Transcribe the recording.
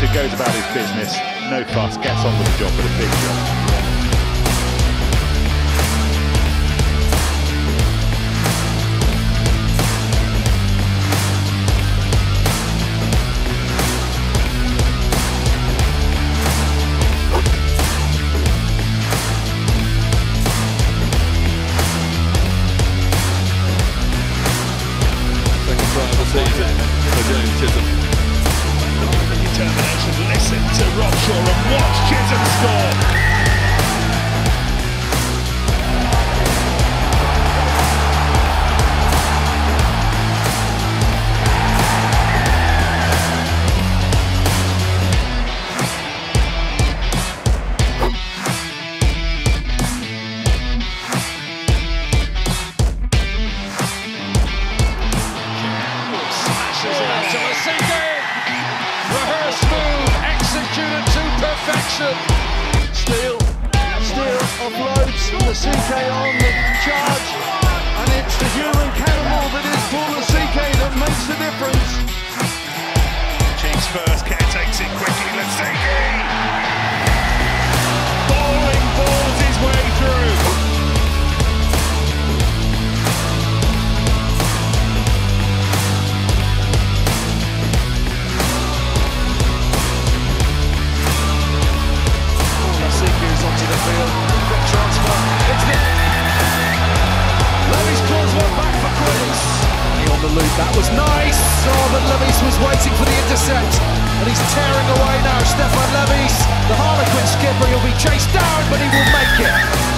who goes about his business, no fuss, gets on with the job, but a big job. Season for James Chisholm. The determination, listen to Rockshaw and watch Chisholm score. Rehearsed move, executed to perfection. Steele offloads Lasike on the charge, and it's the human cannonball that is Paul Lasike that makes the difference. Chiefs first, Kerr takes it quickly, Lasike! Bowling balls his way through. Onto the field, quick transfer, it's the... Levy's calls one back for Quinns. On the loop, that was nice! Oh, but Levy's was waiting for the intercept, and he's tearing away now, Stefan Levy's. The Harlequins skipper, he'll be chased down, but he will make it.